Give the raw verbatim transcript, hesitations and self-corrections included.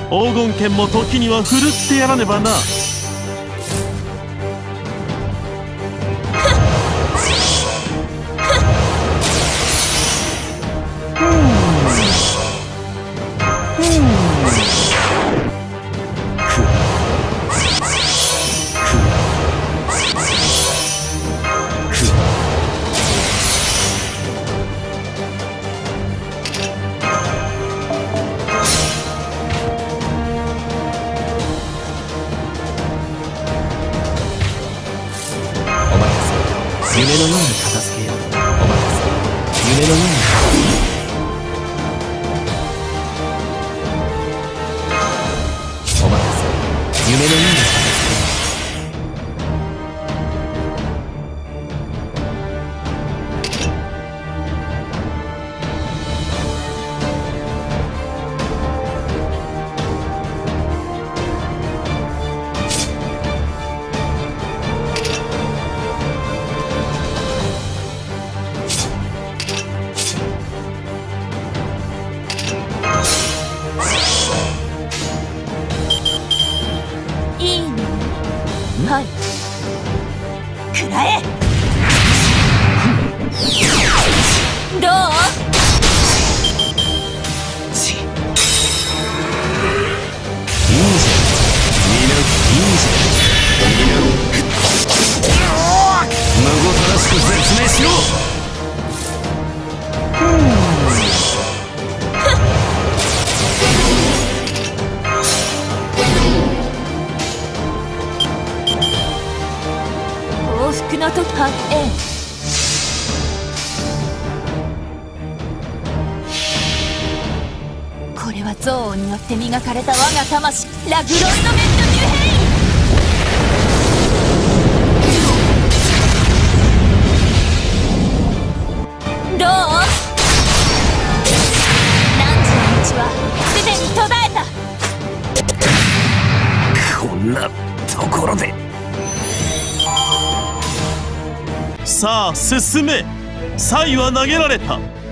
黄金剣も時には振るってやらねばな。 夢のように片付けよう。お任せ。夢のように片付けよう。お任せ。夢のように片付けよう。 はい、くらえ。どう？ ちいいじゃん。みんないいじゃん。みんな孫正しく説明しろ。 幸福の突破 A。 これは憎悪によって磨かれた我が魂、ラグロンドメント・デュヘイン。どう？汝の道はすでに途絶えた。 こんなところで。 さあ進め。才は投げられた。